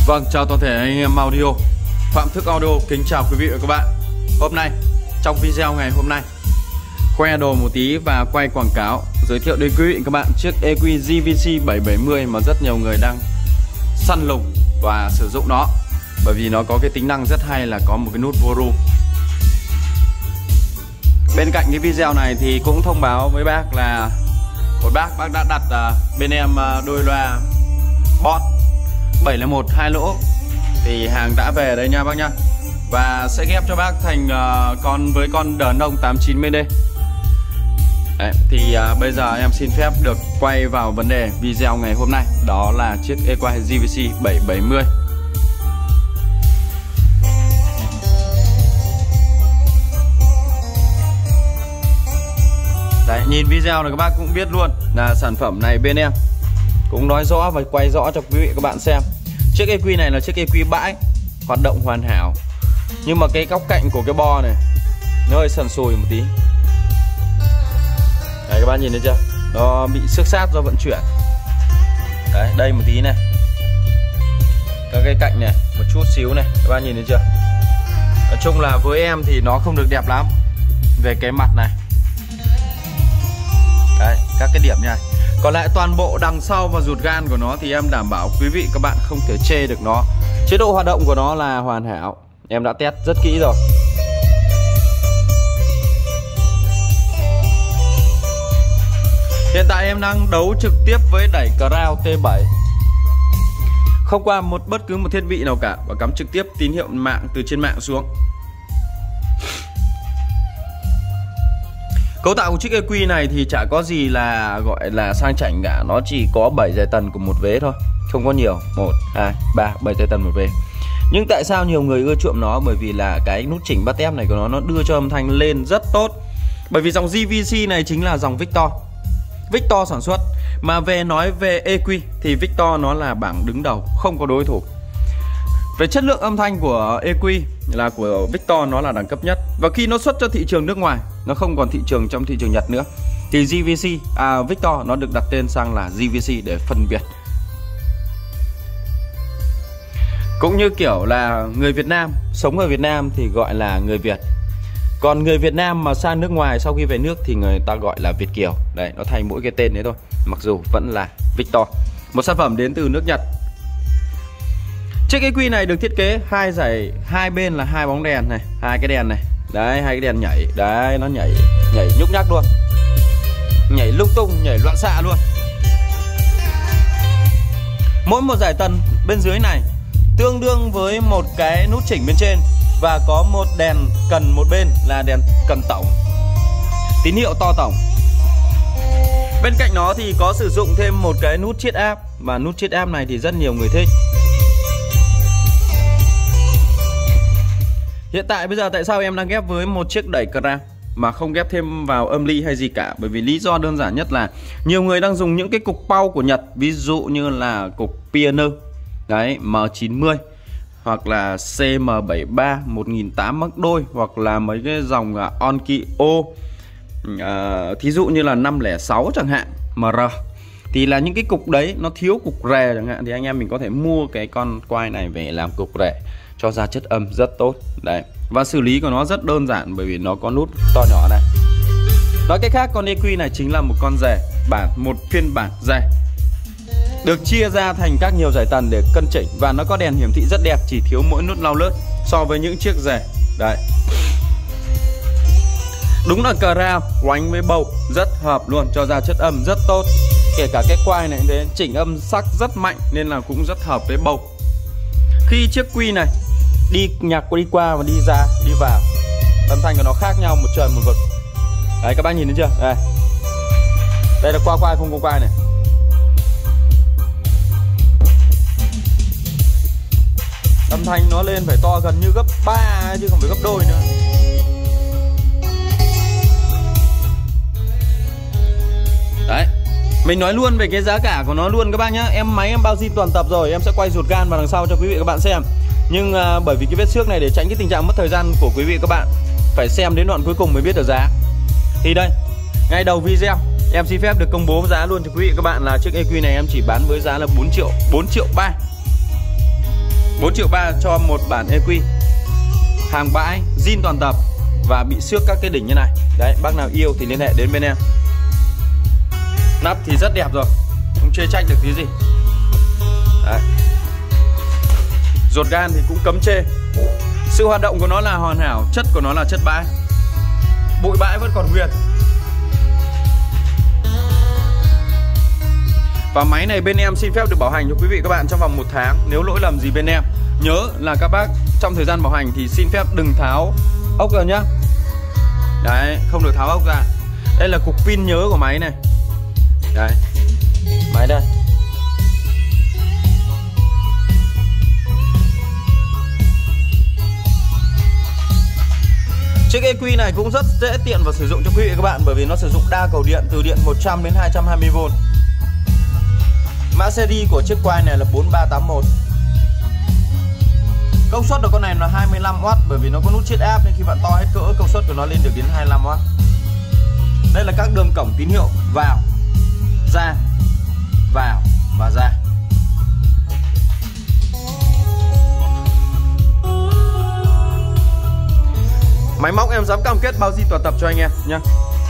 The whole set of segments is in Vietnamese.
Vâng, chào toàn thể anh em audio. Phạm Thức Audio kính chào quý vị và các bạn. Hôm nay, trong video ngày hôm nay, khoe đồ một tí và quay quảng cáo giới thiệu đến quý vị và các bạn chiếc EQ GVC 770 mà rất nhiều người đang săn lùng và sử dụng nó. Bởi vì nó có cái tính năng rất hay là có một cái nút vô ru. Bên cạnh cái video này thì cũng thông báo với bác là một bác đã đặt bên em đôi loa Boss 701 2 lỗ thì hàng đã về đây nha bác nha, và sẽ ghép cho bác thành con với con đờn ông 89MD. Đấy, thì bây giờ em xin phép được quay vào vấn đề video ngày hôm nay, đó là chiếc EQ GVC 770. Đấy, nhìn video này các bác cũng biết luôn là sản phẩm này bên em cũng nói rõ và quay rõ cho quý vị các bạn xem. Chiếc EQ này là chiếc EQ bãi, hoạt động hoàn hảo. Nhưng mà cái góc cạnh của cái bo này nó hơi sần sùi một tí. Đấy, các bạn nhìn thấy chưa? Nó bị xước sát do vận chuyển. Đấy, đây một tí này. Các cái cạnh này, một chút xíu này, các bạn nhìn thấy chưa? Nói chung là với em thì nó không được đẹp lắm về cái mặt này. Đấy, các cái điểm này. Còn lại toàn bộ đằng sau và ruột gan của nó thì em đảm bảo quý vị các bạn không thể chê được nó. Chế độ hoạt động của nó là hoàn hảo. Em đã test rất kỹ rồi. Hiện tại em đang đấu trực tiếp với đẩy Crown T7, không qua bất cứ một thiết bị nào cả, và cắm trực tiếp tín hiệu mạng từ trên mạng xuống. Cấu tạo của chiếc EQ này thì chả có gì là gọi là sang chảnh cả. Nó chỉ có 7 dải tần của một vế thôi, không có nhiều. 1, 2, 3, 7 dải tần một vế. Nhưng tại sao nhiều người ưa chuộng nó? Bởi vì là cái nút chỉnh bắt ép này của nó đưa cho âm thanh lên rất tốt. Bởi vì dòng GVC này chính là dòng Victor sản xuất. Mà nói về EQ thì Victor nó là bảng đứng đầu, không có đối thủ. Về chất lượng âm thanh của EQ là của Victor nó là đẳng cấp nhất. Và khi nó xuất cho thị trường nước ngoài, nó không còn thị trường trong thị trường Nhật nữa, thì Victor nó được đặt tên sang là GVC để phân biệt. Cũng như kiểu là người Việt Nam sống ở Việt Nam thì gọi là người Việt. Còn người Việt Nam mà sang nước ngoài sau khi về nước thì người ta gọi là Việt kiều. Đấy, nó thay mỗi cái tên đấy thôi, mặc dù vẫn là Victor, một sản phẩm đến từ nước Nhật. Chiếc EQ này được thiết kế hai bên là hai bóng đèn này, hai cái đèn này. Đấy, hai cái đèn nhảy. Đấy, nó nhảy nhúc nhắc luôn, nhảy lung tung, nhảy loạn xạ luôn. Mỗi một dải tần bên dưới này tương đương với một cái nút chỉnh bên trên, và có một đèn cần một bên là đèn cần tổng, tín hiệu to tổng. Bên cạnh nó thì có sử dụng thêm một cái nút chiết áp, và nút chiết áp này thì rất nhiều người thích. Hiện tại bây giờ tại sao em đang ghép với một chiếc đẩy Crown mà không ghép thêm vào âm ly hay gì cả? Bởi vì lý do đơn giản nhất là nhiều người đang dùng những cái cục pau của Nhật, ví dụ như là cục Pioneer, đấy, M90 hoặc là CM73 1008 mắc đôi, hoặc là mấy cái dòng Onkyo, thí dụ như là 506 chẳng hạn, MR. Thì là những cái cục đấy nó thiếu cục rè chẳng hạn, thì anh em mình có thể mua cái con quai này về làm cục rè cho ra chất âm rất tốt. Đấy, và xử lý của nó rất đơn giản bởi vì nó có nút to nhỏ này. Nói cách khác, con EQ này chính là một con rè, một phiên bản rè được chia ra thành các nhiều dải tần để cân chỉnh, và nó có đèn hiển thị rất đẹp, chỉ thiếu mỗi nút lau lướt so với những chiếc rè. Đấy, đúng là Crown oánh với bầu rất hợp luôn, cho ra chất âm rất tốt. Kể cả cái quai này thế, chỉnh âm sắc rất mạnh nên là cũng rất hợp với bầu. Khi chiếc quy này nhạc đi qua và đi ra, đi vào, âm thanh của nó khác nhau một trời một vực. Đấy, các bác nhìn thấy chưa? Đây là qua quai không có quai này. Âm thanh nó lên phải to gần như gấp 3 chứ không phải gấp đôi nữa. Đấy, mình nói luôn về cái giá cả của nó luôn các bác nhá. Máy em bao zin toàn tập rồi, em sẽ quay ruột gan vào đằng sau cho quý vị các bạn xem. Nhưng bởi vì cái vết xước này, để tránh cái tình trạng mất thời gian của quý vị các bạn phải xem đến đoạn cuối cùng mới biết được giá, thì đây, ngay đầu video em xin phép được công bố giá luôn cho quý vị các bạn là chiếc EQ này em chỉ bán với giá là 4 triệu 3. 4,3 triệu cho một bản EQ. Hàng bãi, zin toàn tập và bị xước các cái đỉnh như này. Đấy, bác nào yêu thì liên hệ đến bên em. Nắp thì rất đẹp rồi, không chê trách được tí gì. Đấy. Ruột gan thì cũng cấm chê. Sự hoạt động của nó là hoàn hảo, chất của nó là chất bãi. Bụi bãi vẫn còn nguyên. Và máy này bên em xin phép được bảo hành cho quý vị các bạn trong vòng 1 tháng. Nếu lỗi lầm gì bên em, nhớ là các bác trong thời gian bảo hành thì xin phép đừng tháo ốc ra nhá. Đấy, không được tháo ốc ra. Đây là cục pin nhớ của máy này. Đấy, máy đây. Chiếc EQ này cũng rất dễ tiện và sử dụng cho quý vị các bạn, bởi vì nó sử dụng đa cầu điện từ điện 100 đến 220V. Mã series của chiếc quai này là 4381. Công suất của con này là 25W, bởi vì nó có nút chiết áp nên khi bạn to hết cỡ công suất của nó lên được đến 25W. Đây là các đường cổng tín hiệu vào, ra, vào và ra. Máy móc em dám cam kết bao zin toàn tập cho anh em nhé.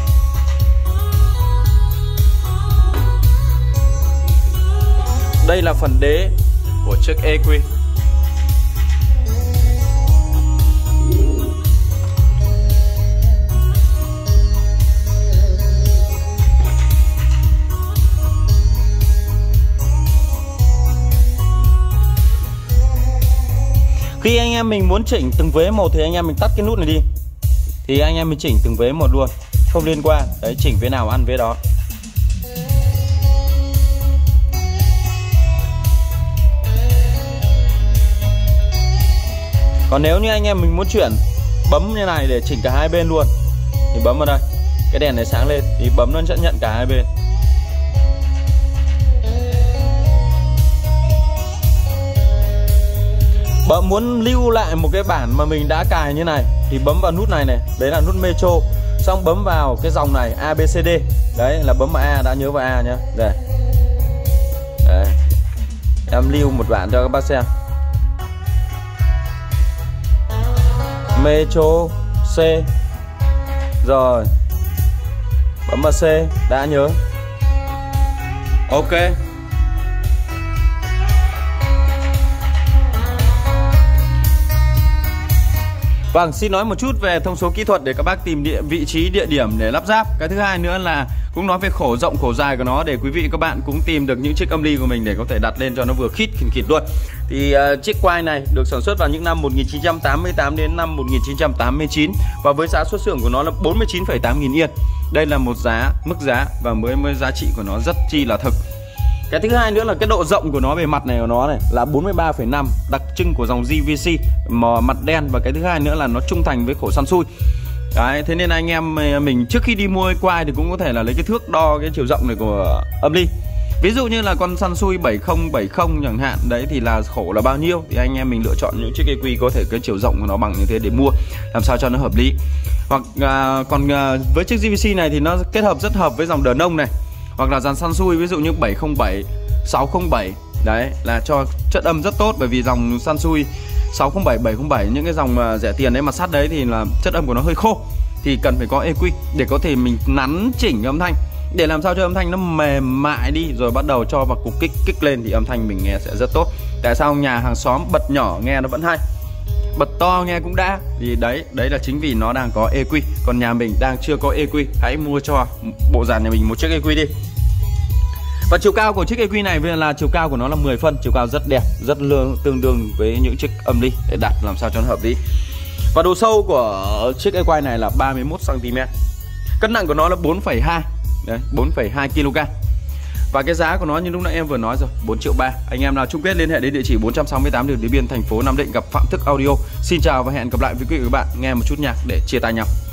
Đây là phần đế của chiếc EQ. Khi anh em mình muốn chỉnh từng vế một thì anh em mình tắt cái nút này đi, thì anh em mình chỉnh từng vế một luôn, không liên quan. Đấy, chỉnh vế nào ăn vế đó. Còn nếu như anh em mình muốn chuyển, bấm như này để chỉnh cả hai bên luôn thì bấm vào đây, cái đèn này sáng lên thì bấm nó sẽ nhận cả hai bên. Bạn muốn lưu lại một cái bản mà mình đã cài như này thì bấm vào nút này này, đấy là nút Metro. Xong bấm vào cái dòng này ABCD. Đấy là bấm vào A, đã nhớ vào A nhá. Đây. Đấy. Em lưu một bản cho các bác xem. Metro C. Rồi. Bấm vào C, đã nhớ. Ok. Vâng, xin nói một chút về thông số kỹ thuật để các bác tìm vị trí địa điểm để lắp ráp. Cái thứ hai nữa là cũng nói về khổ rộng khổ dài của nó để quý vị các bạn cũng tìm được những chiếc âm ly của mình để có thể đặt lên cho nó vừa khít khịt luôn. Thì chiếc quai này được sản xuất vào những năm 1988 đến năm 1989 và với giá xuất xưởng của nó là 49,8 nghìn yên. Đây là một mức giá và mới giá trị của nó rất chi là thực. Cái thứ hai nữa là cái độ rộng của nó, bề mặt này của nó này là 43,5, đặc trưng của dòng JVC mà mặt đen. Và cái thứ hai nữa là nó trung thành với khổ săn xui. Đấy, thế nên anh em mình trước khi đi mua quai thì cũng có thể là lấy cái thước đo cái chiều rộng này của âm ly. Ví dụ như là con săn xui 7070 chẳng hạn, đấy thì là khổ là bao nhiêu thì anh em mình lựa chọn những chiếc EQ có thể cái chiều rộng của nó bằng như thế để mua, làm sao cho nó hợp lý. Hoặc còn với chiếc JVC này thì nó kết hợp rất hợp với dòng đờn nông này, hoặc là dàn săn xui ví dụ như 707, 607. Đấy là cho chất âm rất tốt, bởi vì dòng săn xui 607, 707 những cái dòng rẻ tiền đấy mà sắt đấy thì là chất âm của nó hơi khô, thì cần phải có EQ để có thể mình nắn chỉnh âm thanh để làm sao cho âm thanh nó mềm mại đi, rồi bắt đầu cho vào cục kích lên thì âm thanh mình nghe sẽ rất tốt. Tại sao nhà hàng xóm bật nhỏ nghe nó vẫn hay, bật to nghe cũng đã, thì đấy là chính vì nó đang có EQ. Còn nhà mình đang chưa có EQ, hãy mua cho bộ dàn nhà mình một chiếc EQ đi. Và chiều cao của chiếc EQ này là chiều cao của nó là 10 phân, chiều cao rất đẹp, rất tương đương với những chiếc âm ly để đặt làm sao cho nó hợp lý. Và độ sâu của chiếc EQ này là 31 cm. Cân nặng của nó là 4,2 đấy, 4,2 kg. Và cái giá của nó như lúc nãy em vừa nói rồi, 4,3 triệu. Anh em nào chung kết liên hệ đến địa chỉ 468 đường Điện Biên, thành phố Nam Định gặp Phạm Thức Audio. Xin chào và hẹn gặp lại với quý vị và các bạn. Nghe một chút nhạc để chia tay nhau.